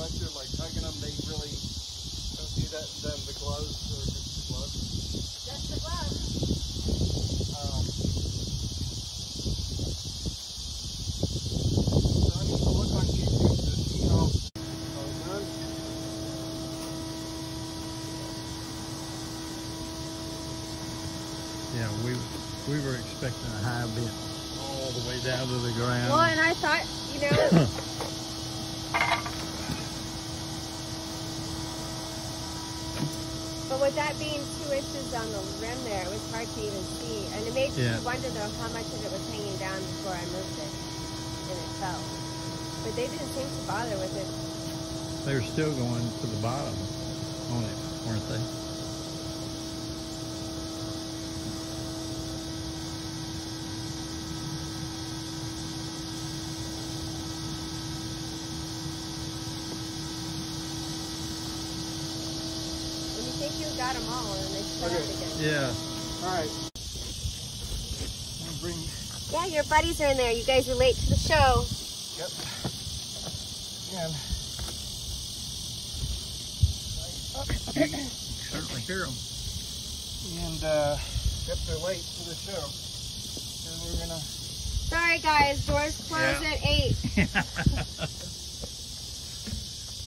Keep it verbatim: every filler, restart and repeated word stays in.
once you're like tugging them, they really don't do that. Then the gloves or just the gloves. Just the gloves. Um, so I need to look on YouTube to see how how it's done. Yeah, we we were expecting a high bit all the way down to the ground. Well, and I thought, you know. But with that being two inches on the rim there, it was hard to even see. And it made Yeah. me wonder, though, how much of it was hanging down before I moved it. And it fell. But they didn't seem to bother with it. They were still going to the bottom on it, weren't they? And you think you got them all, and they shut Okay. up again. Yeah. All right. I'm gonna bring. Yeah, your buddies are in there. You guys relate to the show. Yep. And Certainly hear them. and uh, yep, they're late to the show. So we're gonna. Sorry, guys. Doors close Yeah. at eight.